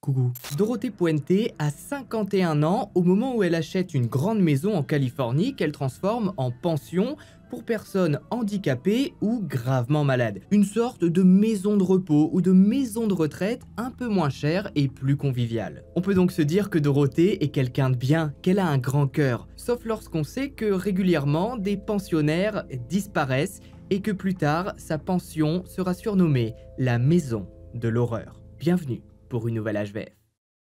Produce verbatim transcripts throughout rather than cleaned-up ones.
Coucou. Dorothée Puente a cinquante et un ans au moment où elle achète une grande maison en Californie qu'elle transforme en pension pour personnes handicapées ou gravement malades. Une sorte de maison de repos ou de maison de retraite un peu moins chère et plus conviviale. On peut donc se dire que Dorothée est quelqu'un de bien, qu'elle a un grand cœur, sauf lorsqu'on sait que régulièrement des pensionnaires disparaissent et que plus tard sa pension sera surnommée la maison de l'horreur. Bienvenue pour une nouvelle H V F.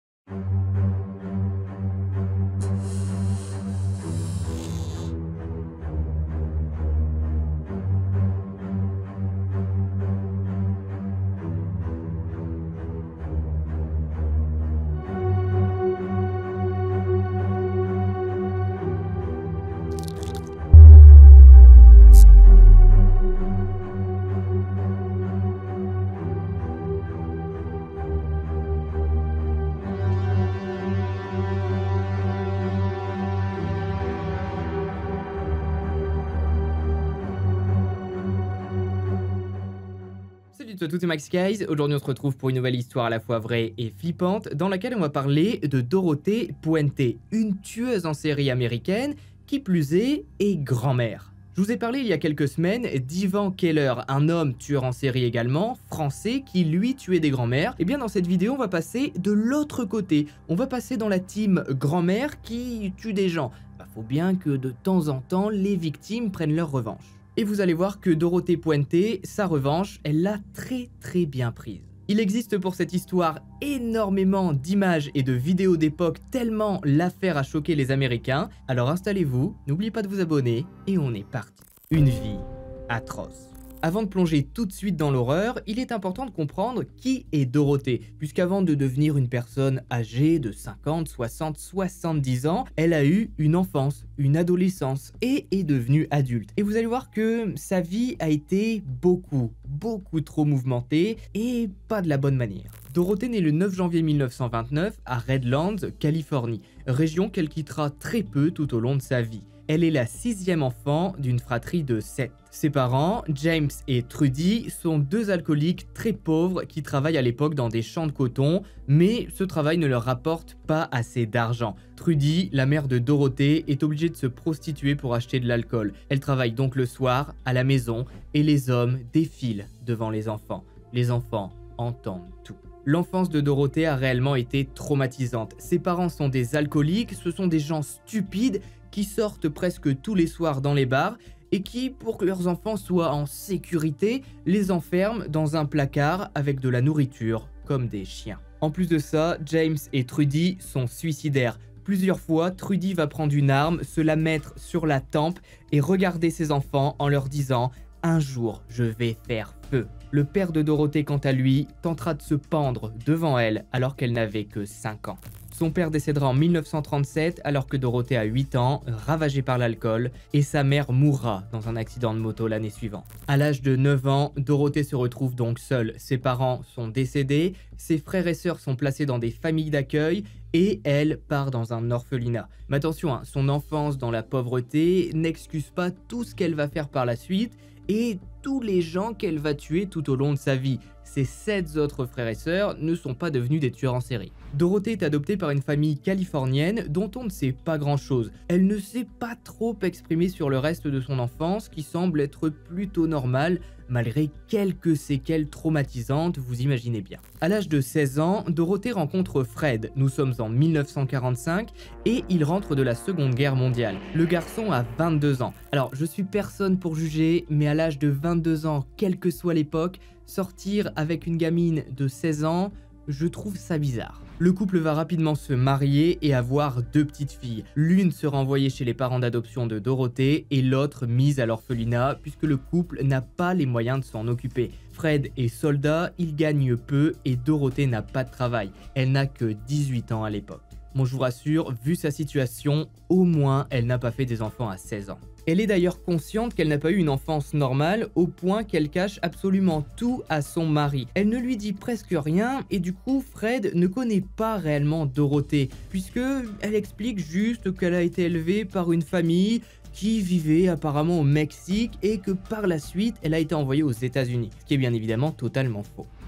Salut à tous, c'est Max Guys. Aujourd'hui on se retrouve pour une nouvelle histoire à la fois vraie et flippante dans laquelle on va parler de Dorothée Puente, une tueuse en série américaine qui plus est, est grand-mère. Je vous ai parlé il y a quelques semaines d'Ivan Keller, un homme tueur en série également, français, qui lui tuait des grand-mères. Et bien dans cette vidéo on va passer de l'autre côté, on va passer dans la team grand-mère qui tue des gens. Bah, faut bien que de temps en temps les victimes prennent leur revanche. Et vous allez voir que Dorothée Puente, sa revanche, elle l'a très très bien prise. Il existe pour cette histoire énormément d'images et de vidéos d'époque tellement l'affaire a choqué les Américains. Alors installez-vous, n'oubliez pas de vous abonner et on est parti. Une vie atroce. Avant de plonger tout de suite dans l'horreur, il est important de comprendre qui est Dorothée, puisqu'avant de devenir une personne âgée de cinquante, soixante, soixante-dix ans, elle a eu une enfance, une adolescence et est devenue adulte. Et vous allez voir que sa vie a été beaucoup, beaucoup trop mouvementée et pas de la bonne manière. Dorothée naît le neuf janvier mille neuf cent vingt-neuf à Redlands, Californie, région qu'elle quittera très peu tout au long de sa vie. Elle est la sixième enfant d'une fratrie de sept. Ses parents, James et Trudy, sont deux alcooliques très pauvres qui travaillent à l'époque dans des champs de coton, mais ce travail ne leur rapporte pas assez d'argent. Trudy, la mère de Dorothée, est obligée de se prostituer pour acheter de l'alcool. Elle travaille donc le soir, à la maison, et les hommes défilent devant les enfants. Les enfants entendent tout. L'enfance de Dorothée a réellement été traumatisante. Ses parents sont des alcooliques, ce sont des gens stupides qui sortent presque tous les soirs dans les bars et qui, pour que leurs enfants soient en sécurité, les enferment dans un placard avec de la nourriture, comme des chiens. En plus de ça, James et Trudy sont suicidaires. Plusieurs fois, Trudy va prendre une arme, se la mettre sur la tempe et regarder ses enfants en leur disant « Un jour, je vais faire feu ». Le père de Dorothée, quant à lui, tentera de se pendre devant elle alors qu'elle n'avait que cinq ans. Son père décédera en mille neuf cent trente-sept alors que Dorothée a huit ans, ravagée par l'alcool, et sa mère mourra dans un accident de moto l'année suivante. À l'âge de neuf ans, Dorothée se retrouve donc seule. Ses parents sont décédés, ses frères et sœurs sont placés dans des familles d'accueil et elle part dans un orphelinat. Mais attention, hein, son enfance dans la pauvreté n'excuse pas tout ce qu'elle va faire par la suite et tous les gens qu'elle va tuer tout au long de sa vie. Ses sept autres frères et sœurs ne sont pas devenus des tueurs en série. Dorothée est adoptée par une famille californienne dont on ne sait pas grand chose. Elle ne s'est pas trop exprimée sur le reste de son enfance qui semble être plutôt normale malgré quelques séquelles traumatisantes, vous imaginez bien. À l'âge de seize ans, Dorothée rencontre Fred. Nous sommes en mille neuf cent quarante-cinq et il rentre de la Seconde Guerre mondiale. Le garçon a vingt-deux ans. Alors je suis personne pour juger, mais à l'âge de vingt-deux ans, quelle que soit l'époque, sortir avec une gamine de seize ans, je trouve ça bizarre. Le couple va rapidement se marier et avoir deux petites filles. L'une sera envoyée chez les parents d'adoption de Dorothée et l'autre mise à l'orphelinat puisque le couple n'a pas les moyens de s'en occuper. Fred est soldat, il gagne peu et Dorothée n'a pas de travail. Elle n'a que dix-huit ans à l'époque. Bon, je vous rassure, vu sa situation, au moins elle n'a pas fait des enfants à seize ans. Elle est d'ailleurs consciente qu'elle n'a pas eu une enfance normale au point qu'elle cache absolument tout à son mari. Elle ne lui dit presque rien et du coup Fred ne connaît pas réellement Dorothée puisque elle explique juste qu'elle a été élevée par une famille qui vivait apparemment au Mexique et que par la suite elle a été envoyée aux États-Unis, ce qui est bien évidemment totalement faux.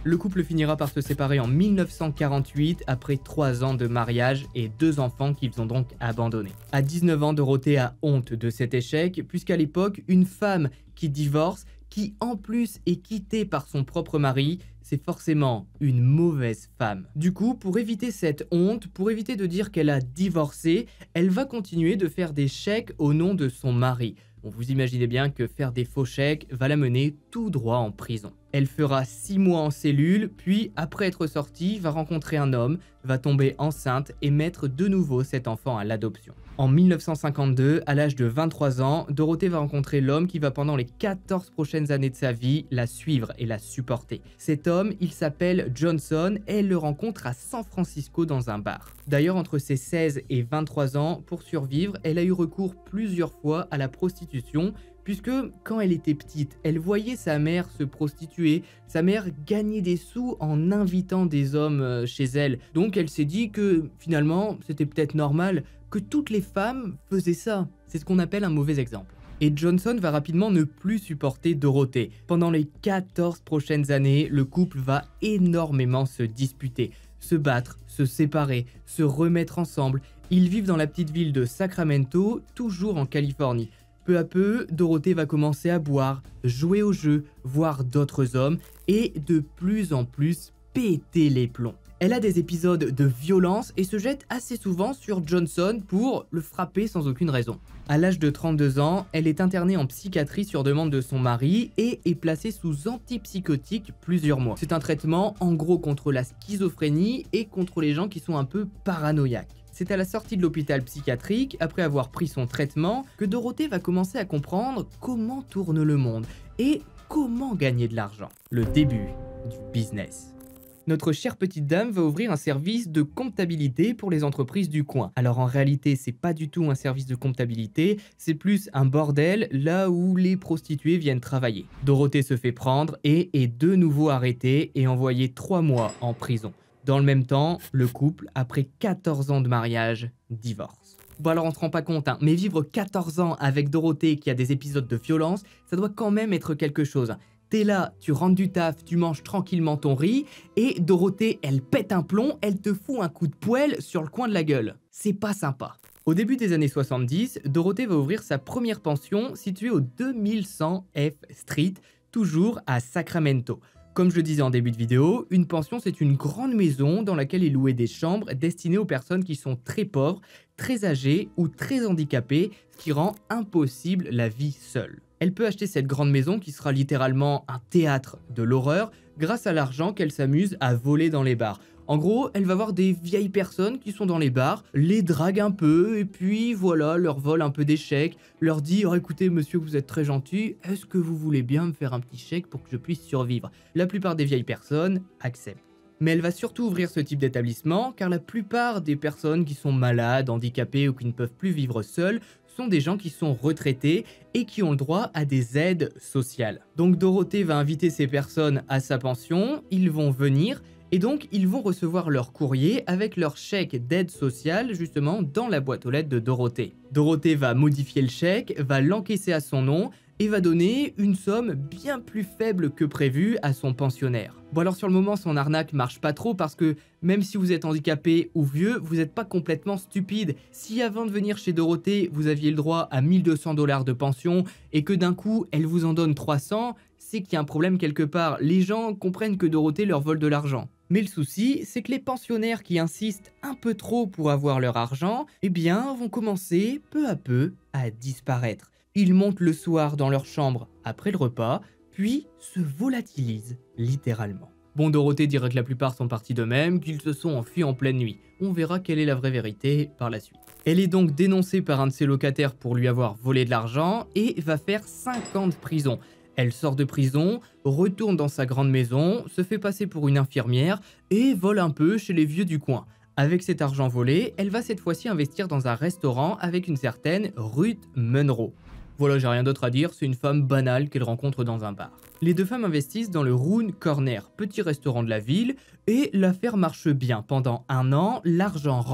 Le couple finira par se séparer en mille neuf cent quarante-huit après trois ans de mariage et deux enfants qu'ils ont donc abandonnés. À dix-neuf ans, Dorothée a honte de cet échec puisqu'à l'époque, une femme qui divorce, qui en plus est quittée par son propre mari, c'est forcément une mauvaise femme. Du coup, pour éviter cette honte, pour éviter de dire qu'elle a divorcé, elle va continuer de faire des chèques au nom de son mari. Bon, vous imaginez bien que faire des faux chèques va la mener tout droit en prison. Elle fera six mois en cellule, puis après être sortie, va rencontrer un homme, va tomber enceinte et mettre de nouveau cet enfant à l'adoption. En mille neuf cent cinquante-deux, à l'âge de vingt-trois ans, Dorothée va rencontrer l'homme qui va pendant les quatorze prochaines années de sa vie la suivre et la supporter. Cet homme, il s'appelle Johnson et elle le rencontre à San Francisco dans un bar. D'ailleurs, entre ses seize et vingt-trois ans, pour survivre, elle a eu recours plusieurs fois à la prostitution, puisque quand elle était petite, elle voyait sa mère se prostituer, sa mère gagner des sous en invitant des hommes chez elle. Donc elle s'est dit que finalement, c'était peut-être normal que toutes les femmes faisaient ça. C'est ce qu'on appelle un mauvais exemple. Et Johnson va rapidement ne plus supporter Dorothée. Pendant les quatorze prochaines années, le couple va énormément se disputer, se battre, se séparer, se remettre ensemble. Ils vivent dans la petite ville de Sacramento, toujours en Californie. Peu à peu, Dorothée va commencer à boire, jouer au jeu, voir d'autres hommes et de plus en plus péter les plombs. Elle a des épisodes de violence et se jette assez souvent sur Johnson pour le frapper sans aucune raison. À l'âge de trente-deux ans, elle est internée en psychiatrie sur demande de son mari et est placée sous antipsychotiques plusieurs mois. C'est un traitement en gros contre la schizophrénie et contre les gens qui sont un peu paranoïaques. C'est à la sortie de l'hôpital psychiatrique, après avoir pris son traitement, que Dorothée va commencer à comprendre comment tourne le monde et comment gagner de l'argent. Le début du business. Notre chère petite dame va ouvrir un service de comptabilité pour les entreprises du coin. Alors en réalité, c'est pas du tout un service de comptabilité, c'est plus un bordel là où les prostituées viennent travailler. Dorothée se fait prendre et est de nouveau arrêtée et envoyée trois mois en prison. Dans le même temps, le couple, après quatorze ans de mariage, divorce. Bon alors on se rend pas compte, hein, mais vivre quatorze ans avec Dorothée qui a des épisodes de violence, ça doit quand même être quelque chose. T'es là, tu rentres du taf, tu manges tranquillement ton riz, et Dorothée, elle pète un plomb, elle te fout un coup de poêle sur le coin de la gueule. C'est pas sympa. Au début des années soixante-dix, Dorothée va ouvrir sa première pension située au deux mille cent F Street, toujours à Sacramento. Comme je le disais en début de vidéo, une pension c'est une grande maison dans laquelle est louée des chambres destinées aux personnes qui sont très pauvres, très âgées ou très handicapées, ce qui rend impossible la vie seule. Elle peut acheter cette grande maison qui sera littéralement un théâtre de l'horreur grâce à l'argent qu'elle s'amuse à voler dans les bars. En gros, elle va voir des vieilles personnes qui sont dans les bars, les drague un peu et puis voilà, leur vole un peu des chèques, leur dit oh, « écoutez monsieur, vous êtes très gentil, est-ce que vous voulez bien me faire un petit chèque pour que je puisse survivre ?» La plupart des vieilles personnes acceptent. Mais elle va surtout ouvrir ce type d'établissement car la plupart des personnes qui sont malades, handicapées ou qui ne peuvent plus vivre seules sont des gens qui sont retraités et qui ont le droit à des aides sociales. Donc Dorothée va inviter ces personnes à sa pension, ils vont venir et donc ils vont recevoir leur courrier avec leur chèque d'aide sociale justement dans la boîte aux lettres de Dorothée. Dorothée va modifier le chèque, va l'encaisser à son nom et va donner une somme bien plus faible que prévu à son pensionnaire. Bon alors sur le moment son arnaque marche pas trop parce que même si vous êtes handicapé ou vieux, vous n'êtes pas complètement stupide. Si avant de venir chez Dorothée vous aviez le droit à mille deux cents dollars de pension et que d'un coup elle vous en donne trois cents, c'est qu'il y a un problème quelque part. Les gens comprennent que Dorothée leur vole de l'argent. Mais le souci, c'est que les pensionnaires qui insistent un peu trop pour avoir leur argent, eh bien vont commencer peu à peu à disparaître. Ils montent le soir dans leur chambre après le repas, puis se volatilisent littéralement. Bon, Dorothée dirait que la plupart sont partis d'eux-mêmes, qu'ils se sont enfuis en pleine nuit. On verra quelle est la vraie vérité par la suite. Elle est donc dénoncée par un de ses locataires pour lui avoir volé de l'argent et va faire cinq ans de prison. Elle sort de prison, retourne dans sa grande maison, se fait passer pour une infirmière et vole un peu chez les vieux du coin. Avec cet argent volé, elle va cette fois-ci investir dans un restaurant avec une certaine Ruth Munro. Voilà, j'ai rien d'autre à dire, c'est une femme banale qu'elle rencontre dans un bar. Les deux femmes investissent dans le Roon Corner, petit restaurant de la ville, et l'affaire marche bien. Pendant un an, l'argent rentre.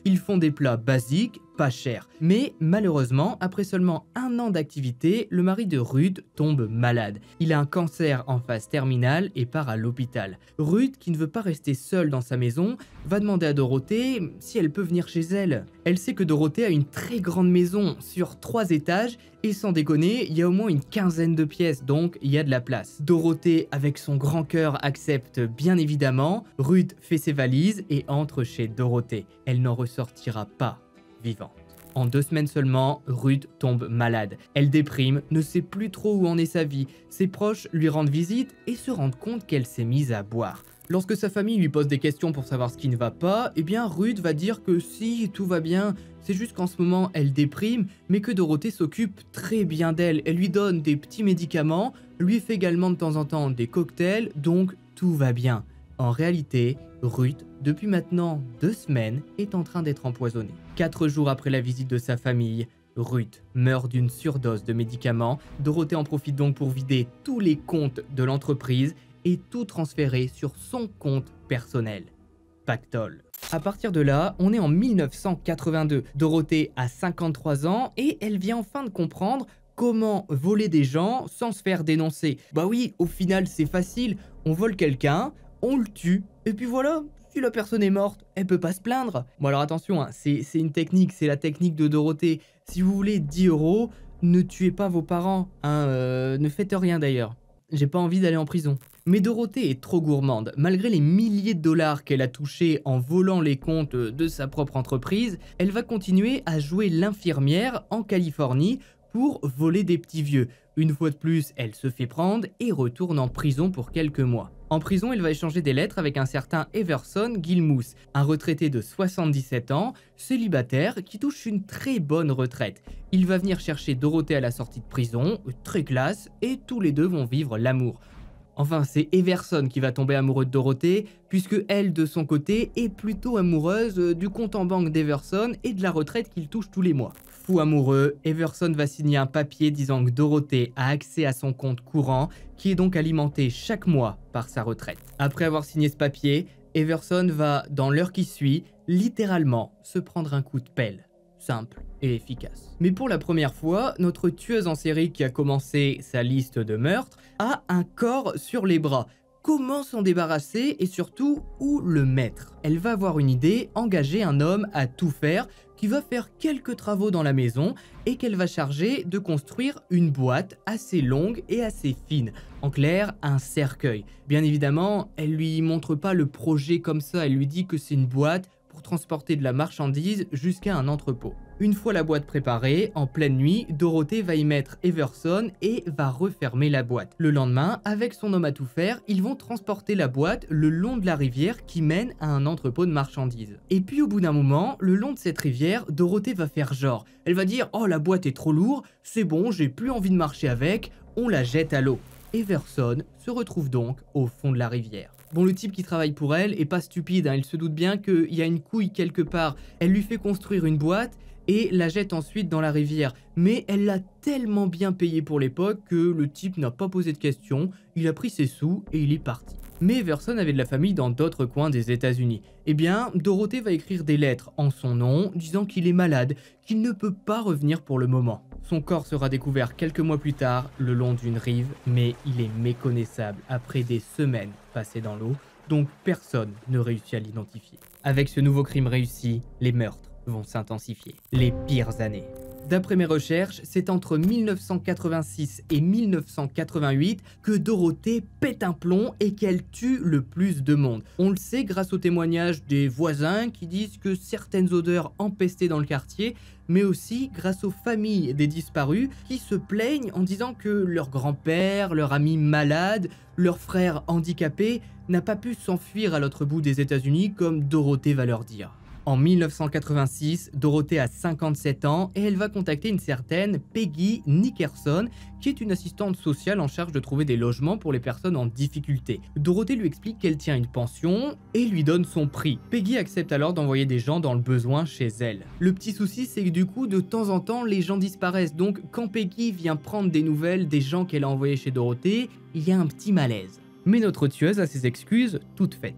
Ils font des plats basiques, pas chers. Mais malheureusement, après seulement un an d'activité, le mari de Ruth tombe malade. Il a un cancer en phase terminale et part à l'hôpital. Ruth, qui ne veut pas rester seule dans sa maison, va demander à Dorothée si elle peut venir chez elle. Elle sait que Dorothée a une très grande maison sur trois étages et sans déconner, il y a au moins une quinzaine de pièces, donc il y a de la place. Dorothée, avec son grand cœur, accepte bien évidemment. Ruth fait ses valises et entre chez Dorothée. Elle n'en ressortira pas vivante. En deux semaines seulement, Ruth tombe malade. Elle déprime, ne sait plus trop où en est sa vie. Ses proches lui rendent visite et se rendent compte qu'elle s'est mise à boire. Lorsque sa famille lui pose des questions pour savoir ce qui ne va pas, eh bien Ruth va dire que si, tout va bien, c'est juste qu'en ce moment elle déprime, mais que Dorothée s'occupe très bien d'elle. Elle lui donne des petits médicaments, lui fait également de temps en temps des cocktails, donc tout va bien. En réalité, Ruth, depuis maintenant deux semaines, est en train d'être empoisonnée. Quatre jours après la visite de sa famille, Ruth meurt d'une surdose de médicaments. Dorothée en profite donc pour vider tous les comptes de l'entreprise et tout transférer sur son compte personnel. Pactole. À partir de là, on est en mille neuf cent quatre-vingt-deux. Dorothée a cinquante-trois ans et elle vient enfin de comprendre comment voler des gens sans se faire dénoncer. Bah oui, au final c'est facile, on vole quelqu'un, on le tue, et puis voilà, si la personne est morte, elle peut pas se plaindre. Bon alors attention, hein, c'est une technique, c'est la technique de Dorothée. Si vous voulez dix euros, ne tuez pas vos parents, hein, euh, ne faites rien d'ailleurs. J'ai pas envie d'aller en prison. Mais Dorothée est trop gourmande. Malgré les milliers de dollars qu'elle a touchés en volant les comptes de sa propre entreprise, elle va continuer à jouer l'infirmière en Californie pour voler des petits vieux. Une fois de plus, elle se fait prendre et retourne en prison pour quelques mois. En prison, elle va échanger des lettres avec un certain Everson Gilmouth, un retraité de soixante-dix-sept ans, célibataire, qui touche une très bonne retraite. Il va venir chercher Dorothée à la sortie de prison, très classe, et tous les deux vont vivre l'amour. Enfin, c'est Everson qui va tomber amoureux de Dorothée, puisque elle, de son côté, est plutôt amoureuse du compte en banque d'Everson et de la retraite qu'il touche tous les mois. Fou amoureux, Everson va signer un papier disant que Dorothée a accès à son compte courant, qui est donc alimenté chaque mois par sa retraite. Après avoir signé ce papier, Everson va, dans l'heure qui suit, littéralement se prendre un coup de pelle. Simple et efficace. Mais pour la première fois, notre tueuse en série qui a commencé sa liste de meurtres a un corps sur les bras. Comment s'en débarrasser et surtout où le mettre? Elle va avoir une idée, engager un homme à tout faire qui va faire quelques travaux dans la maison et qu'elle va charger de construire une boîte assez longue et assez fine. En clair, un cercueil. Bien évidemment, elle lui montre pas le projet comme ça, elle lui dit que c'est une boîte pour transporter de la marchandise jusqu'à un entrepôt. Une fois la boîte préparée, en pleine nuit, Dorothée va y mettre Everson et va refermer la boîte. Le lendemain, avec son homme à tout faire, ils vont transporter la boîte le long de la rivière qui mène à un entrepôt de marchandises. Et puis au bout d'un moment, le long de cette rivière, Dorothée va faire genre. Elle va dire « Oh, la boîte est trop lourde, c'est bon, j'ai plus envie de marcher avec, on la jette à l'eau ». Everson se retrouve donc au fond de la rivière. Bon, le type qui travaille pour elle est pas stupide, hein, il se doute bien qu'il y a une couille quelque part. Elle lui fait construire une boîte et la jette ensuite dans la rivière. Mais elle l'a tellement bien payé pour l'époque que le type n'a pas posé de questions, il a pris ses sous et il est parti. Mais Everson avait de la famille dans d'autres coins des États-Unis. Eh bien, Dorothée va écrire des lettres en son nom, disant qu'il est malade, qu'il ne peut pas revenir pour le moment. Son corps sera découvert quelques mois plus tard, le long d'une rive, mais il est méconnaissable après des semaines passées dans l'eau, donc personne ne réussit à l'identifier. Avec ce nouveau crime réussi, les meurtres vont s'intensifier. Les pires années. D'après mes recherches, c'est entre mille neuf cent quatre-vingt-six et mille neuf cent quatre-vingt-huit que Dorothée pète un plomb et qu'elle tue le plus de monde. On le sait grâce aux témoignages des voisins qui disent que certaines odeurs empestaient dans le quartier, mais aussi grâce aux familles des disparus qui se plaignent en disant que leur grand-père, leur ami malade, leur frère handicapé n'a pas pu s'enfuir à l'autre bout des États-Unis comme Dorothée va leur dire. En mille neuf cent quatre-vingt-six, Dorothée a cinquante-sept ans et elle va contacter une certaine Peggy Nickerson, qui est une assistante sociale en charge de trouver des logements pour les personnes en difficulté. Dorothée lui explique qu'elle tient une pension et lui donne son prix. Peggy accepte alors d'envoyer des gens dans le besoin chez elle. Le petit souci, c'est que du coup, de temps en temps, les gens disparaissent. Donc, quand Peggy vient prendre des nouvelles des gens qu'elle a envoyés chez Dorothée, il y a un petit malaise. Mais notre tueuse a ses excuses toutes faites.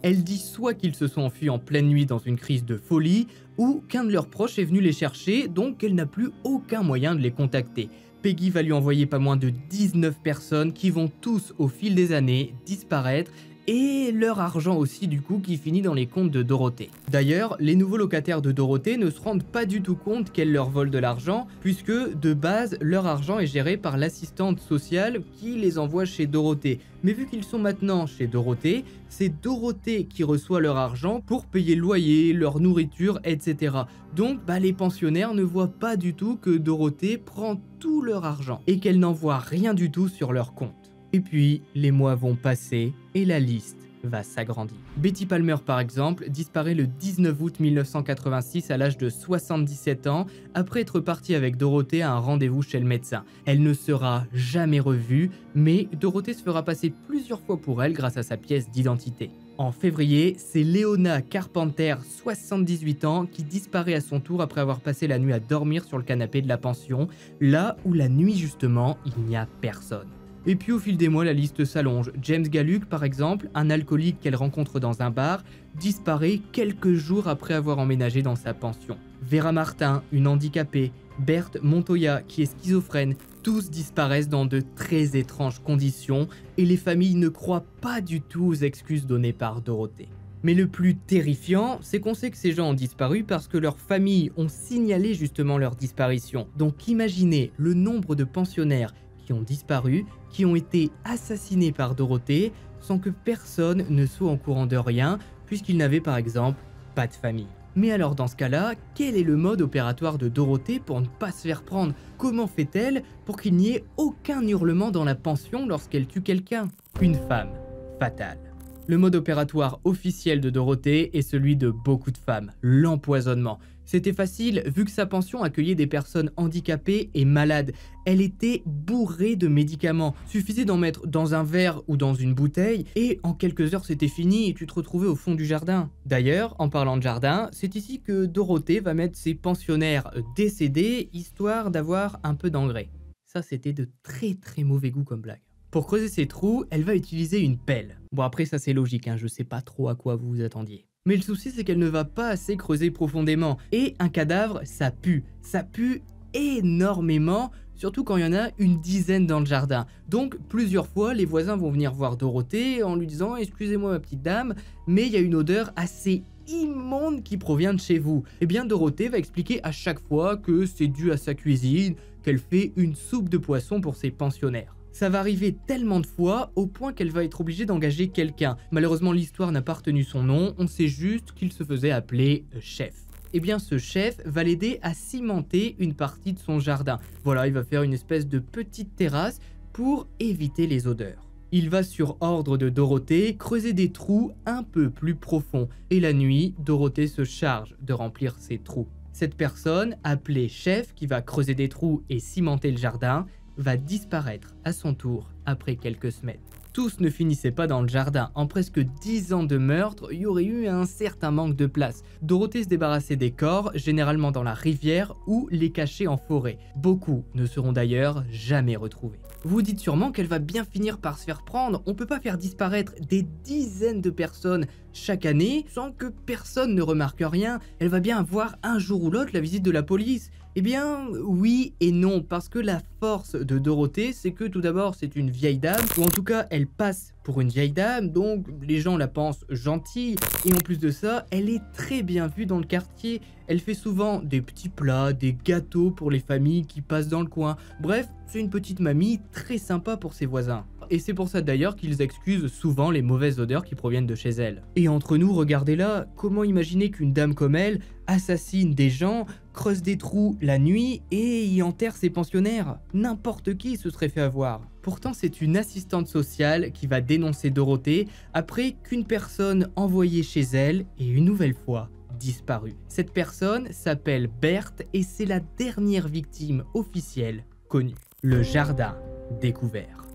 Elle dit soit qu'ils se sont enfuis en pleine nuit dans une crise de folie, ou qu'un de leurs proches est venu les chercher, donc qu'elle n'a plus aucun moyen de les contacter. Peggy va lui envoyer pas moins de dix-neuf personnes qui vont tous, au fil des années, disparaître, et leur argent aussi du coup qui finit dans les comptes de Dorothée. D'ailleurs, les nouveaux locataires de Dorothée ne se rendent pas du tout compte qu'elle leur vole de l'argent, puisque de base, leur argent est géré par l'assistante sociale qui les envoie chez Dorothée. Mais vu qu'ils sont maintenant chez Dorothée, c'est Dorothée qui reçoit leur argent pour payer le loyer, leur nourriture, et cetera. Donc bah, les pensionnaires ne voient pas du tout que Dorothée prend tout leur argent et qu'elle n'envoie rien du tout sur leur compte. Et puis, les mois vont passer et la liste va s'agrandir. Betty Palmer, par exemple, disparaît le dix-neuf août mille neuf cent quatre-vingt-six à l'âge de soixante-dix-sept ans, après être partie avec Dorothée à un rendez-vous chez le médecin. Elle ne sera jamais revue, mais Dorothée se fera passer plusieurs fois pour elle grâce à sa pièce d'identité. En février, c'est Leona Carpenter, soixante-dix-huit ans, qui disparaît à son tour après avoir passé la nuit à dormir sur le canapé de la pension, là où la nuit justement, il n'y a personne. Et puis au fil des mois, la liste s'allonge. James Galluck, par exemple, un alcoolique qu'elle rencontre dans un bar, disparaît quelques jours après avoir emménagé dans sa pension. Vera Martin, une handicapée, Berthe Montoya, qui est schizophrène, tous disparaissent dans de très étranges conditions et les familles ne croient pas du tout aux excuses données par Dorothée. Mais le plus terrifiant, c'est qu'on sait que ces gens ont disparu parce que leurs familles ont signalé justement leur disparition. Donc imaginez le nombre de pensionnaires qui ont disparu, qui ont été assassinés par Dorothée, sans que personne ne soit au courant de rien, puisqu'ils n'avaient par exemple pas de famille. Mais alors dans ce cas-là, quel est le mode opératoire de Dorothée pour ne pas se faire prendre? Comment fait-elle pour qu'il n'y ait aucun hurlement dans la pension lorsqu'elle tue quelqu'un? Une femme fatale. Le mode opératoire officiel de Dorothée est celui de beaucoup de femmes, l'empoisonnement. C'était facile vu que sa pension accueillait des personnes handicapées et malades. Elle était bourrée de médicaments. Suffisait d'en mettre dans un verre ou dans une bouteille et en quelques heures c'était fini et tu te retrouvais au fond du jardin. D'ailleurs, en parlant de jardin, c'est ici que Dorothée va mettre ses pensionnaires décédés histoire d'avoir un peu d'engrais. Ça c'était de très très mauvais goût comme blague. Pour creuser ses trous, elle va utiliser une pelle. Bon après ça c'est logique, hein, je sais pas trop à quoi vous vous attendiez. Mais le souci c'est qu'elle ne va pas assez creuser profondément. Et un cadavre, ça pue. Ça pue énormément, surtout quand il y en a une dizaine dans le jardin. Donc plusieurs fois, les voisins vont venir voir Dorothée en lui disant « Excusez-moi ma petite dame, mais il y a une odeur assez immonde qui provient de chez vous. » Eh bien Dorothée va expliquer à chaque fois que c'est dû à sa cuisine, qu'elle fait une soupe de poisson pour ses pensionnaires. Ça va arriver tellement de fois au point qu'elle va être obligée d'engager quelqu'un. Malheureusement, l'histoire n'a pas retenu son nom, on sait juste qu'il se faisait appeler chef. Eh bien, ce chef va l'aider à cimenter une partie de son jardin. Voilà, il va faire une espèce de petite terrasse pour éviter les odeurs. Il va, sur ordre de Dorothée, creuser des trous un peu plus profonds. Et la nuit, Dorothée se charge de remplir ces trous. Cette personne, appelée chef, qui va creuser des trous et cimenter le jardin, va disparaître à son tour après quelques semaines. Tous ne finissaient pas dans le jardin. En presque dix ans de meurtre, il y aurait eu un certain manque de place. Dorothée se débarrassait des corps, généralement dans la rivière ou les cachait en forêt. Beaucoup ne seront d'ailleurs jamais retrouvés. Vous dites sûrement qu'elle va bien finir par se faire prendre. On peut pas faire disparaître des dizaines de personnes chaque année sans que personne ne remarque rien. Elle va bien avoir un jour ou l'autre la visite de la police. Eh bien, oui et non, parce que la force de Dorothée, c'est que tout d'abord, c'est une vieille dame, ou en tout cas, elle passe pour une vieille dame, donc les gens la pensent gentille, et en plus de ça, elle est très bien vue dans le quartier. Elle fait souvent des petits plats, des gâteaux pour les familles qui passent dans le coin. Bref, c'est une petite mamie très sympa pour ses voisins. Et c'est pour ça d'ailleurs qu'ils excusent souvent les mauvaises odeurs qui proviennent de chez elle. Et entre nous, regardez-la, comment imaginer qu'une dame comme elle assassine des gens, creuse des trous la nuit et y enterre ses pensionnaires? N'importe qui se serait fait avoir. Pourtant, c'est une assistante sociale qui va dénoncer Dorothée après qu'une personne envoyée chez elle ait une nouvelle fois disparu. Cette personne s'appelle Berthe et c'est la dernière victime officielle connue. Le jardin découvert.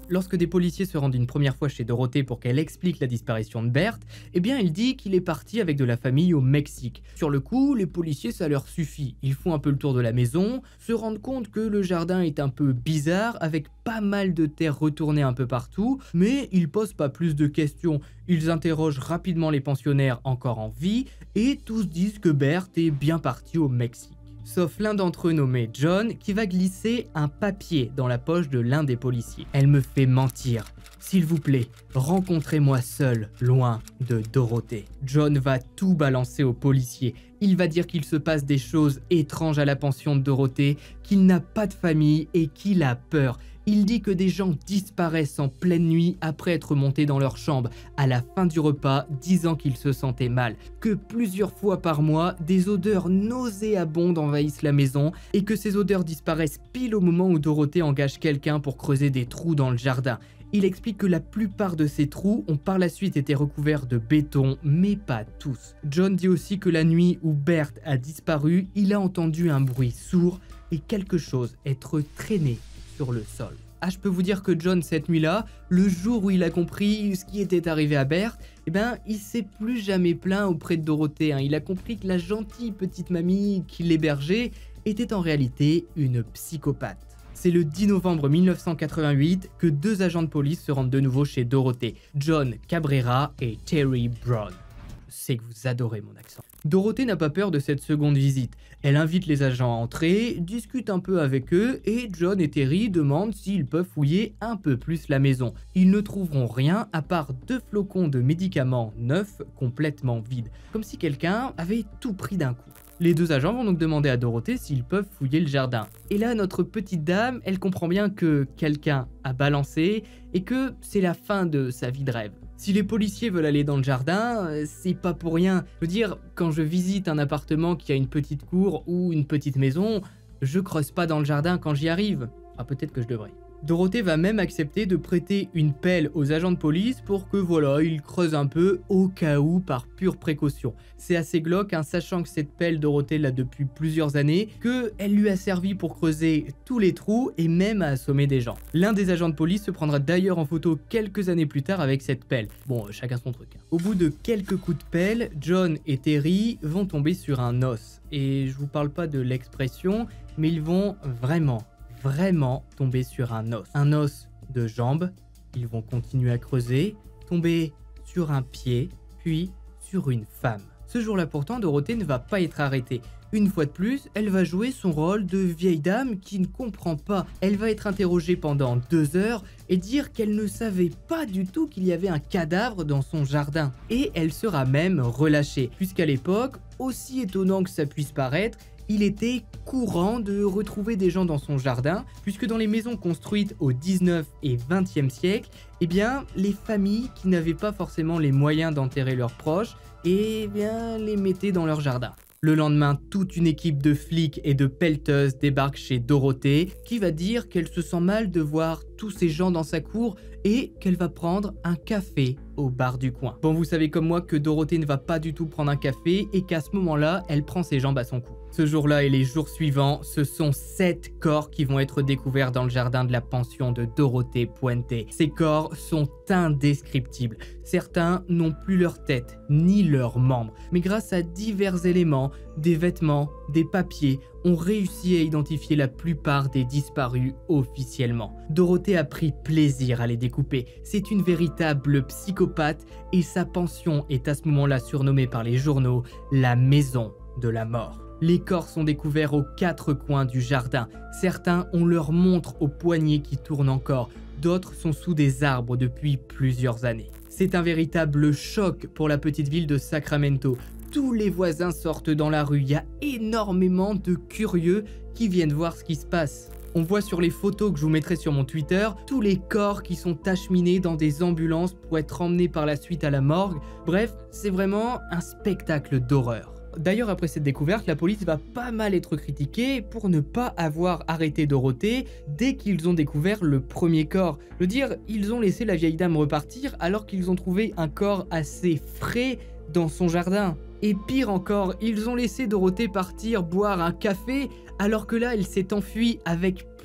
Lorsque des policiers se rendent une première fois chez Dorothée pour qu'elle explique la disparition de Bert, eh bien il dit qu'il est parti avec de la famille au Mexique. Sur le coup, les policiers ça leur suffit. Ils font un peu le tour de la maison, se rendent compte que le jardin est un peu bizarre, avec pas mal de terre retournée un peu partout, mais ils posent pas plus de questions. Ils interrogent rapidement les pensionnaires encore en vie, et tous disent que Bert est bien parti au Mexique. Sauf l'un d'entre eux nommé John qui va glisser un papier dans la poche de l'un des policiers. Elle me fait mentir. S'il vous plaît, rencontrez-moi seul, loin de Dorothée. John va tout balancer au policier. Il va dire qu'il se passe des choses étranges à la pension de Dorothée, qu'il n'a pas de famille et qu'il a peur. Il dit que des gens disparaissent en pleine nuit après être montés dans leur chambre à la fin du repas, disant qu'ils se sentaient mal, que plusieurs fois par mois, des odeurs nauséabondes envahissent la maison et que ces odeurs disparaissent pile au moment où Dorothée engage quelqu'un pour creuser des trous dans le jardin. Il explique que la plupart de ces trous ont par la suite été recouverts de béton, mais pas tous. John dit aussi que la nuit où Bert a disparu, il a entendu un bruit sourd et quelque chose être traîné sur le sol. Ah, je peux vous dire que John, cette nuit-là, le jour où il a compris ce qui était arrivé à Bert, eh ben, il s'est plus jamais plaint auprès de Dorothée. Hein. Il a compris que la gentille petite mamie qui l'hébergeait était en réalité une psychopathe. C'est le dix novembre mille neuf cent quatre-vingt-huit que deux agents de police se rendent de nouveau chez Dorothée, John Cabrera et Terry Brown. Je sais que vous adorez mon accent. Dorothée n'a pas peur de cette seconde visite. Elle invite les agents à entrer, discute un peu avec eux et John et Terry demandent s'ils peuvent fouiller un peu plus la maison. Ils ne trouveront rien à part deux flocons de médicaments neufs complètement vides, comme si quelqu'un avait tout pris d'un coup. Les deux agents vont donc demander à Dorothée s'ils peuvent fouiller le jardin. Et là, notre petite dame, elle comprend bien que quelqu'un a balancé et que c'est la fin de sa vie de rêve. Si les policiers veulent aller dans le jardin, c'est pas pour rien. Je veux dire, quand je visite un appartement qui a une petite cour ou une petite maison, je creuse pas dans le jardin quand j'y arrive. Ah, peut-être que je devrais. Dorothée va même accepter de prêter une pelle aux agents de police pour que voilà, ils creusent un peu au cas où par pure précaution. C'est assez glauque, hein, sachant que cette pelle, Dorothée l'a depuis plusieurs années, qu'elle lui a servi pour creuser tous les trous et même à assommer des gens. L'un des agents de police se prendra d'ailleurs en photo quelques années plus tard avec cette pelle. Bon, euh, chacun son truc. Hein. Au bout de quelques coups de pelle, John et Terry vont tomber sur un os. Et je vous parle pas de l'expression, mais ils vont vraiment... vraiment tomber sur un os. Un os de jambe, ils vont continuer à creuser, tomber sur un pied, puis sur une femme. Ce jour-là pourtant, Dorothée ne va pas être arrêtée. Une fois de plus, elle va jouer son rôle de vieille dame qui ne comprend pas. Elle va être interrogée pendant deux heures et dire qu'elle ne savait pas du tout qu'il y avait un cadavre dans son jardin. Et elle sera même relâchée, puisqu'à l'époque, aussi étonnant que ça puisse paraître, il était courant de retrouver des gens dans son jardin, puisque dans les maisons construites au dix-neuvième et vingtième siècle, eh bien, les familles qui n'avaient pas forcément les moyens d'enterrer leurs proches, eh bien, les mettaient dans leur jardin. Le lendemain, toute une équipe de flics et de pelleteuses débarque chez Dorothée, qui va dire qu'elle se sent mal de voir tous ces gens dans sa cour et qu'elle va prendre un café au bar du coin. Bon, vous savez comme moi que Dorothée ne va pas du tout prendre un café et qu'à ce moment-là, elle prend ses jambes à son cou. Ce jour-là et les jours suivants, ce sont sept corps qui vont être découverts dans le jardin de la pension de Dorothée Puente. Ces corps sont indescriptibles. Certains n'ont plus leur tête, ni leurs membres. Mais grâce à divers éléments, des vêtements, des papiers, on réussit à identifier la plupart des disparus officiellement. Dorothée a pris plaisir à les découper. C'est une véritable psychopathe et sa pension est à ce moment-là surnommée par les journaux la maison de la mort. Les corps sont découverts aux quatre coins du jardin. Certains ont leur montre au poignet qui tourne encore. D'autres sont sous des arbres depuis plusieurs années. C'est un véritable choc pour la petite ville de Sacramento. Tous les voisins sortent dans la rue. Il y a énormément de curieux qui viennent voir ce qui se passe. On voit sur les photos que je vous mettrai sur mon Twitter tous les corps qui sont acheminés dans des ambulances pour être emmenés par la suite à la morgue. Bref, c'est vraiment un spectacle d'horreur. D'ailleurs, après cette découverte, la police va pas mal être critiquée pour ne pas avoir arrêté Dorothée dès qu'ils ont découvert le premier corps. Je veux dire, ils ont laissé la vieille dame repartir alors qu'ils ont trouvé un corps assez frais dans son jardin. Et pire encore, ils ont laissé Dorothée partir boire un café alors que là, elle s'est enfuie avec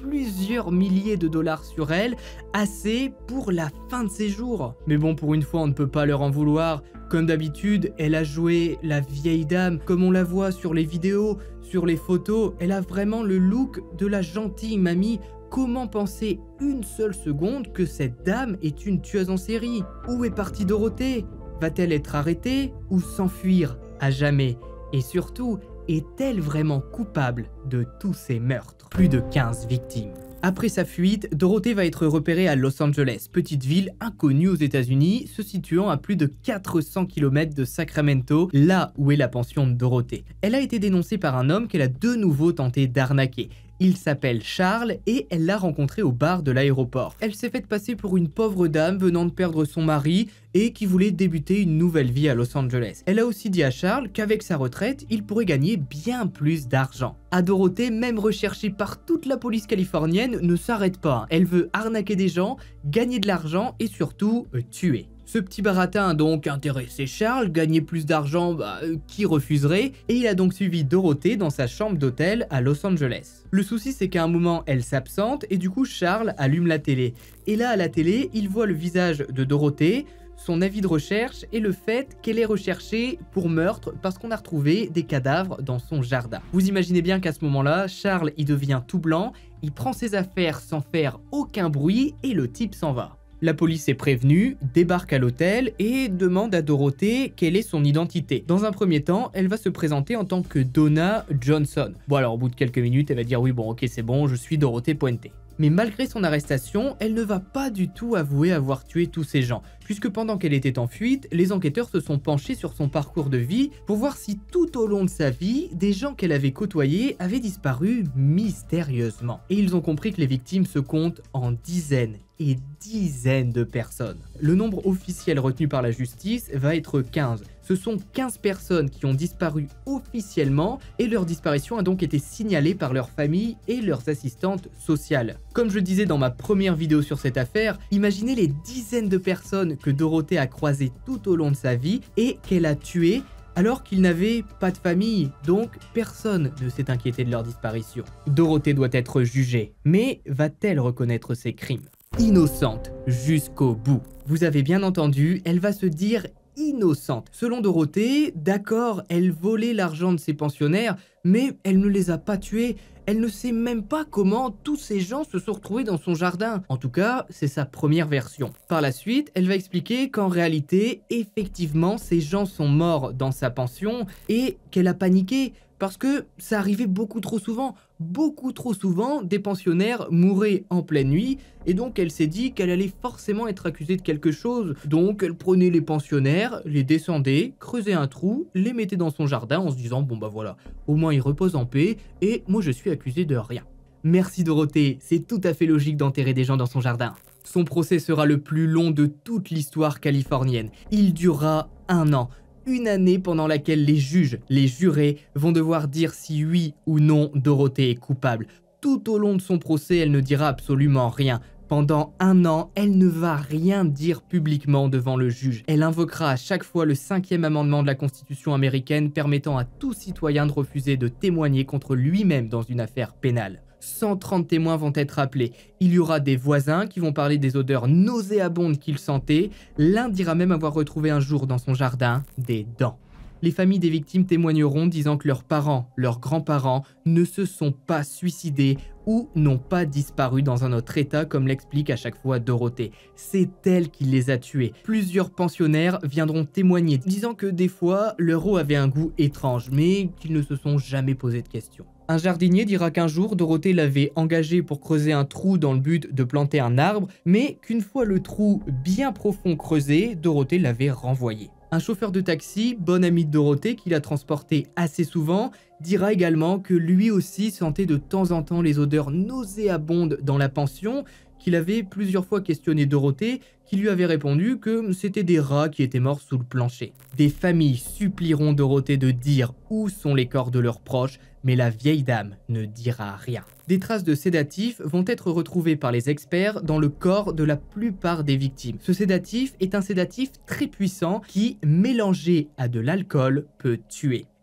plusieurs milliers de dollars sur elle, assez pour la fin de ses jours. Mais bon, pour une fois, on ne peut pas leur en vouloir. Comme d'habitude, elle a joué la vieille dame, comme on la voit sur les vidéos, sur les photos. Elle a vraiment le look de la gentille mamie. Comment penser une seule seconde que cette dame est une tueuse en série? Où est partie Dorothée? Va-t-elle être arrêtée ou s'enfuir à jamais? Et surtout, est-elle vraiment coupable de tous ces meurtres? Plus de quinze victimes. Après sa fuite, Dorothée va être repérée à Los Angeles, petite ville inconnue aux États-Unis, se situant à plus de quatre cents kilomètres de Sacramento, là où est la pension de Dorothée. Elle a été dénoncée par un homme qu'elle a de nouveau tenté d'arnaquer. Il s'appelle Charles et elle l'a rencontré au bar de l'aéroport. Elle s'est faite passer pour une pauvre dame venant de perdre son mari et qui voulait débuter une nouvelle vie à Los Angeles. Elle a aussi dit à Charles qu'avec sa retraite, il pourrait gagner bien plus d'argent. À Dorothée, même recherchée par toute la police californienne, ne s'arrête pas. Elle veut arnaquer des gens, gagner de l'argent et surtout euh, tuer. Ce petit baratin a donc intéressé Charles, gagner plus d'argent, bah, euh, qui refuserait? Et il a donc suivi Dorothée dans sa chambre d'hôtel à Los Angeles. Le souci, c'est qu'à un moment, elle s'absente et du coup, Charles allume la télé. Et là, à la télé, il voit le visage de Dorothée, son avis de recherche et le fait qu'elle est recherchée pour meurtre parce qu'on a retrouvé des cadavres dans son jardin. Vous imaginez bien qu'à ce moment-là, Charles y devient tout blanc, il prend ses affaires sans faire aucun bruit et le type s'en va. La police est prévenue, débarque à l'hôtel et demande à Dorothée quelle est son identité. Dans un premier temps, elle va se présenter en tant que Donna Johnson. Bon alors au bout de quelques minutes, elle va dire oui bon ok c'est bon, je suis Dorothée Puente. Mais malgré son arrestation, elle ne va pas du tout avouer avoir tué tous ces gens, puisque pendant qu'elle était en fuite, les enquêteurs se sont penchés sur son parcours de vie pour voir si tout au long de sa vie, des gens qu'elle avait côtoyés avaient disparu mystérieusement. Et ils ont compris que les victimes se comptent en dizaines et dizaines de personnes. Le nombre officiel retenu par la justice va être quinze. Ce sont quinze personnes qui ont disparu officiellement et leur disparition a donc été signalée par leurs familles et leurs assistantes sociales. Comme je disais dans ma première vidéo sur cette affaire, imaginez les dizaines de personnes que Dorothée a croisées tout au long de sa vie et qu'elle a tuées alors qu'ils n'avaient pas de famille, donc personne ne s'est inquiété de leur disparition. Dorothée doit être jugée, mais va-t-elle reconnaître ses crimes? Innocente jusqu'au bout. Vous avez bien entendu, elle va se dire innocente. Selon Dorothée, d'accord, elle volait l'argent de ses pensionnaires, mais elle ne les a pas tués. Elle ne sait même pas comment tous ces gens se sont retrouvés dans son jardin. En tout cas, c'est sa première version. Par la suite, elle va expliquer qu'en réalité, effectivement, ces gens sont morts dans sa pension et qu'elle a paniqué parce que ça arrivait beaucoup trop souvent. Beaucoup trop souvent, des pensionnaires mouraient en pleine nuit et donc elle s'est dit qu'elle allait forcément être accusée de quelque chose. Donc elle prenait les pensionnaires, les descendait, creusait un trou, les mettait dans son jardin en se disant bon bah voilà, au moins ils reposent en paix et moi je suis accusée de rien. Merci Dorothée, c'est tout à fait logique d'enterrer des gens dans son jardin. Son procès sera le plus long de toute l'histoire californienne. Il durera un an. Une année pendant laquelle les juges, les jurés, vont devoir dire si oui ou non Dorothée est coupable. Tout au long de son procès, elle ne dira absolument rien. Pendant un an, elle ne va rien dire publiquement devant le juge. Elle invoquera à chaque fois le cinquième amendement de la Constitution américaine permettant à tout citoyen de refuser de témoigner contre lui-même dans une affaire pénale. cent trente témoins vont être appelés. Il y aura des voisins qui vont parler des odeurs nauséabondes qu'ils sentaient. L'un dira même avoir retrouvé un jour dans son jardin des dents. Les familles des victimes témoigneront disant que leurs parents, leurs grands-parents ne se sont pas suicidés ou n'ont pas disparu dans un autre état comme l'explique à chaque fois Dorothée. C'est elle qui les a tués. Plusieurs pensionnaires viendront témoigner disant que des fois leur eau avait un goût étrange mais qu'ils ne se sont jamais posé de questions. Un jardinier dira qu'un jour, Dorothée l'avait engagé pour creuser un trou dans le but de planter un arbre, mais qu'une fois le trou bien profond creusé, Dorothée l'avait renvoyé. Un chauffeur de taxi, bon ami de Dorothée, qui l'a transporté assez souvent, dira également que lui aussi sentait de temps en temps les odeurs nauséabondes dans la pension, qu'il avait plusieurs fois questionné Dorothée, qui lui avait répondu que c'était des rats qui étaient morts sous le plancher. Des familles supplieront Dorothée de dire où sont les corps de leurs proches, mais la vieille dame ne dira rien. Des traces de sédatifs vont être retrouvées par les experts dans le corps de la plupart des victimes. Ce sédatif est un sédatif très puissant qui, mélangé à de l'alcool, peut tuer.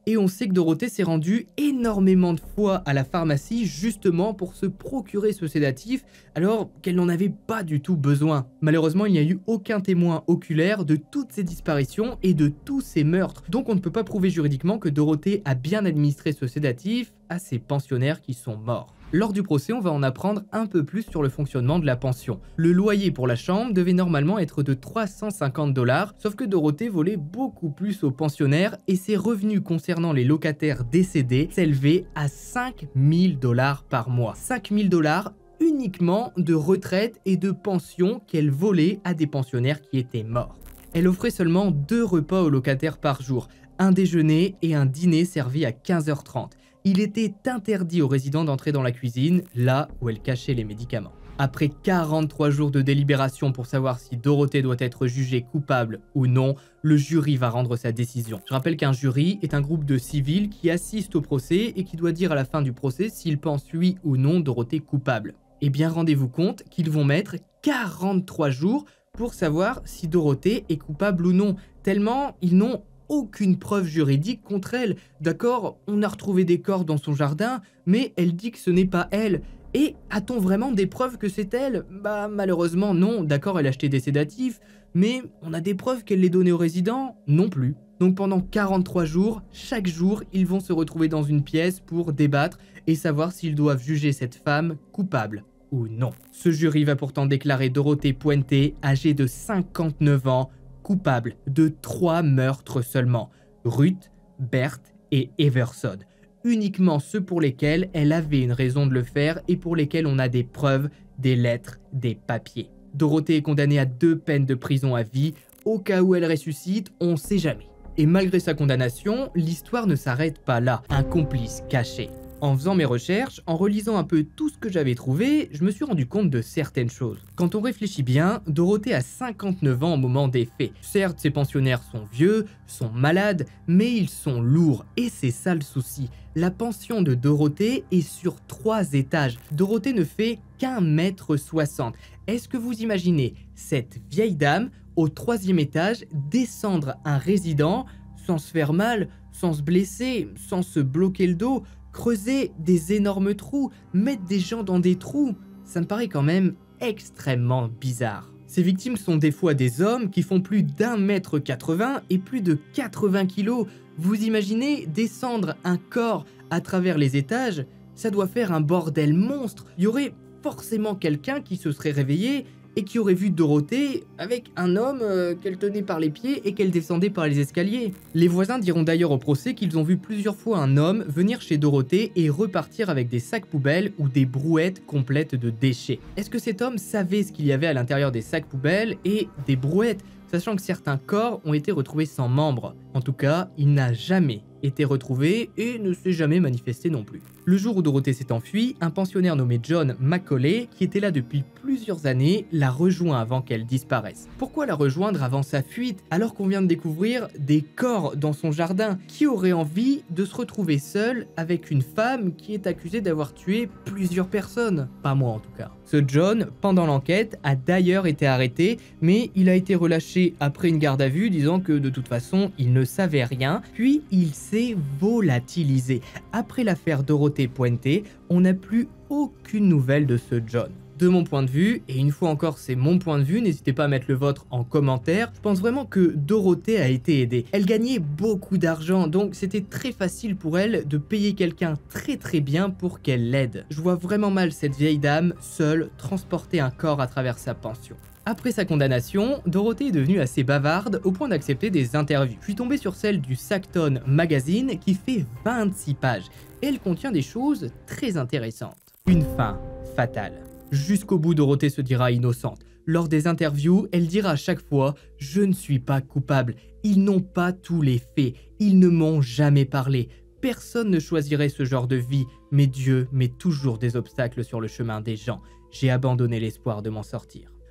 Et on sait que Dorothée s'est rendue énormément de fois à la pharmacie justement pour se procurer ce sédatif alors qu'elle n'en avait pas du tout besoin. Malheureusement, il n'y a eu aucun témoin oculaire de toutes ces disparitions et de tous ces meurtres. Donc on ne peut pas prouver juridiquement que Dorothée a bien administré ce sédatif à ses pensionnaires qui sont morts. Lors du procès, on va en apprendre un peu plus sur le fonctionnement de la pension. Le loyer pour la chambre devait normalement être de trois cent cinquante dollars, sauf que Dorothée volait beaucoup plus aux pensionnaires et ses revenus concernant les locataires décédés s'élevaient à cinq mille dollars par mois. cinq mille dollars uniquement de retraite et de pension qu'elle volait à des pensionnaires qui étaient morts. Elle offrait seulement deux repas aux locataires par jour, un déjeuner et un dîner servi à quinze heures trente. Il était interdit aux résidents d'entrer dans la cuisine, là où elle cachait les médicaments. Après quarante-trois jours de délibération pour savoir si Dorothée doit être jugée coupable ou non, le jury va rendre sa décision. Je rappelle qu'un jury est un groupe de civils qui assistent au procès et qui doit dire à la fin du procès s'ils pensent oui ou non Dorothée coupable. Eh bien rendez-vous compte qu'ils vont mettre quarante-trois jours pour savoir si Dorothée est coupable ou non, tellement ils n'ont aucune preuve juridique contre elle. D'accord, on a retrouvé des corps dans son jardin, mais elle dit que ce n'est pas elle. Et a-t-on vraiment des preuves que c'est elle? Bah malheureusement non, d'accord, elle a acheté des sédatifs, mais on a des preuves qu'elle les donnait aux résidents? Non plus. Donc pendant quarante-trois jours, chaque jour, ils vont se retrouver dans une pièce pour débattre et savoir s'ils doivent juger cette femme coupable ou non. Ce jury va pourtant déclarer Dorothée Puente, âgée de cinquante-neuf ans, coupable de trois meurtres seulement, Ruth, Berthe et Everson. Uniquement ceux pour lesquels elle avait une raison de le faire et pour lesquels on a des preuves, des lettres, des papiers. Dorothée est condamnée à deux peines de prison à vie, au cas où elle ressuscite, on sait jamais. Et malgré sa condamnation, l'histoire ne s'arrête pas là, un complice caché. En faisant mes recherches, en relisant un peu tout ce que j'avais trouvé, je me suis rendu compte de certaines choses. Quand on réfléchit bien, Dorothée a cinquante-neuf ans au moment des faits. Certes, ses pensionnaires sont vieux, sont malades, mais ils sont lourds, et c'est ça le souci. La pension de Dorothée est sur trois étages. Dorothée ne fait qu'un mètre soixante. Est-ce que vous imaginez cette vieille dame au troisième étage descendre un résident sans se faire mal, sans se blesser, sans se bloquer le dos, creuser des énormes trous, mettre des gens dans des trous? Ça me paraît quand même extrêmement bizarre. Ces victimes sont des fois des hommes qui font plus d'un mètre quatre-vingts et plus de quatre-vingts kilos. Vous imaginez descendre un corps à travers les étages? Ça doit faire un bordel monstre. Il y aurait forcément quelqu'un qui se serait réveillé et qui aurait vu Dorothée avec un homme euh, qu'elle tenait par les pieds et qu'elle descendait par les escaliers. Les voisins diront d'ailleurs au procès qu'ils ont vu plusieurs fois un homme venir chez Dorothée et repartir avec des sacs poubelles ou des brouettes complètes de déchets. Est-ce que cet homme savait ce qu'il y avait à l'intérieur des sacs poubelles et des brouettes, sachant que certains corps ont été retrouvés sans membres? En tout cas, il n'a jamais été retrouvé et ne s'est jamais manifesté non plus. Le jour où Dorothée s'est enfuie, un pensionnaire nommé John Macaulay, qui était là depuis plusieurs années, la rejoint avant qu'elle disparaisse. Pourquoi la rejoindre avant sa fuite, alors qu'on vient de découvrir des corps dans son jardin? Qui aurait envie de se retrouver seul avec une femme qui est accusée d'avoir tué plusieurs personnes? Pas moi en tout cas. Ce John, pendant l'enquête, a d'ailleurs été arrêté, mais il a été relâché après une garde à vue, disant que de toute façon, il ne savait rien, puis il s'est volatilisé. Après l'affaire Dorothée Puente, on n'a plus aucune nouvelle de ce John. De mon point de vue, et une fois encore c'est mon point de vue, n'hésitez pas à mettre le vôtre en commentaire, je pense vraiment que Dorothée a été aidée. Elle gagnait beaucoup d'argent, donc c'était très facile pour elle de payer quelqu'un très très bien pour qu'elle l'aide. Je vois vraiment mal cette vieille dame, seule, transporter un corps à travers sa pension. Après sa condamnation, Dorothée est devenue assez bavarde au point d'accepter des interviews. Je suis tombé sur celle du Sackton Magazine qui fait vingt-six pages et elle contient des choses très intéressantes. Une fin fatale. Jusqu'au bout, Dorothée se dira innocente. Lors des interviews, elle dira à chaque fois « Je ne suis pas coupable, ils n'ont pas tous les faits, ils ne m'ont jamais parlé. Personne ne choisirait ce genre de vie, mais Dieu met toujours des obstacles sur le chemin des gens. J'ai abandonné l'espoir de m'en sortir. »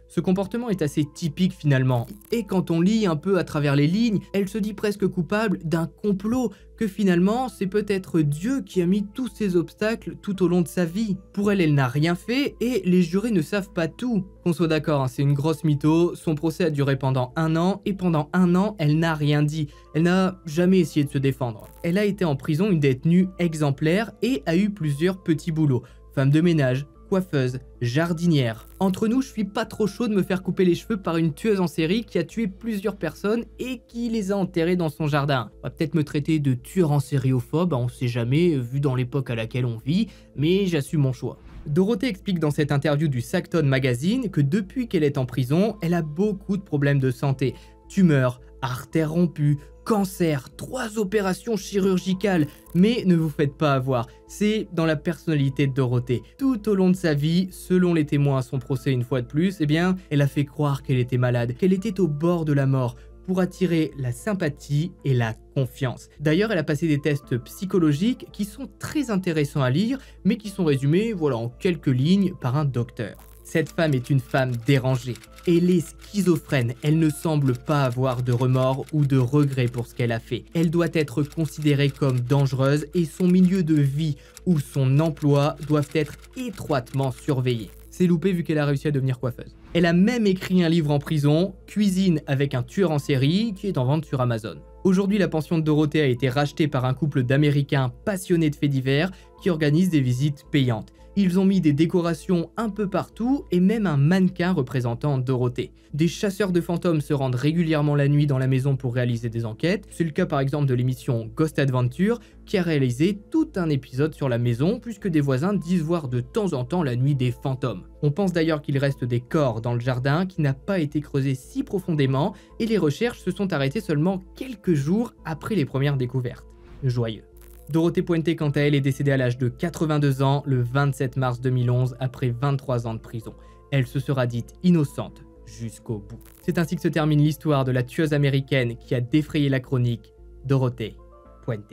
Ce comportement est assez typique finalement, et quand on lit un peu à travers les lignes, elle se dit presque coupable d'un complot, que finalement c'est peut-être Dieu qui a mis tous ces obstacles tout au long de sa vie. Pour elle, elle n'a rien fait et les jurés ne savent pas tout. Qu'on soit d'accord, hein, c'est une grosse mytho, son procès a duré pendant un an et pendant un an elle n'a rien dit, elle n'a jamais essayé de se défendre. Elle a été en prison une détenue exemplaire et a eu plusieurs petits boulots, femme de ménage, coiffeuse, jardinière. Entre nous, je suis pas trop chaud de me faire couper les cheveux par une tueuse en série qui a tué plusieurs personnes et qui les a enterrées dans son jardin. On va peut-être me traiter de tueur en sériophobe, on sait jamais, vu dans l'époque à laquelle on vit, mais j'assume mon choix. Dorothée explique dans cette interview du Saxton Magazine que depuis qu'elle est en prison, elle a beaucoup de problèmes de santé. Tumeurs, artères rompues, cancer, trois opérations chirurgicales, mais ne vous faites pas avoir, c'est dans la personnalité de Dorothée. Tout au long de sa vie, selon les témoins à son procès une fois de plus, eh bien, elle a fait croire qu'elle était malade, qu'elle était au bord de la mort, pour attirer la sympathie et la confiance. D'ailleurs, elle a passé des tests psychologiques qui sont très intéressants à lire, mais qui sont résumés, voilà, en quelques lignes par un docteur. Cette femme est une femme dérangée. Elle est schizophrène, elle ne semble pas avoir de remords ou de regrets pour ce qu'elle a fait. Elle doit être considérée comme dangereuse et son milieu de vie ou son emploi doivent être étroitement surveillés. C'est loupé vu qu'elle a réussi à devenir coiffeuse. Elle a même écrit un livre en prison, Cuisine avec un tueur en série, qui est en vente sur Amazon. Aujourd'hui, la pension de Dorothée a été rachetée par un couple d'Américains passionnés de faits divers qui organisent des visites payantes. Ils ont mis des décorations un peu partout et même un mannequin représentant Dorothée. Des chasseurs de fantômes se rendent régulièrement la nuit dans la maison pour réaliser des enquêtes. C'est le cas par exemple de l'émission Ghost Adventure qui a réalisé tout un épisode sur la maison puisque des voisins disent voir de temps en temps la nuit des fantômes. On pense d'ailleurs qu'il reste des corps dans le jardin qui n'a pas été creusé si profondément et les recherches se sont arrêtées seulement quelques jours après les premières découvertes. Joyeux. Dorothée Puente, quant à elle, est décédée à l'âge de quatre-vingt-deux ans le vingt-sept mars deux mille onze après vingt-trois ans de prison. Elle se sera dite innocente jusqu'au bout. C'est ainsi que se termine l'histoire de la tueuse américaine qui a défrayé la chronique, Dorothée Puente.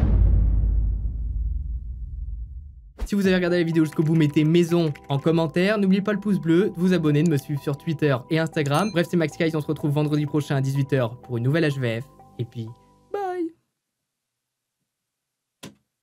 Si vous avez regardé la vidéo jusqu'au bout, mettez maison en commentaire. N'oubliez pas le pouce bleu, de vous abonner, de me suivre sur Twitter et Instagram. Bref, c'est Max Guys, on se retrouve vendredi prochain à dix-huit heures pour une nouvelle H V F. Et puis...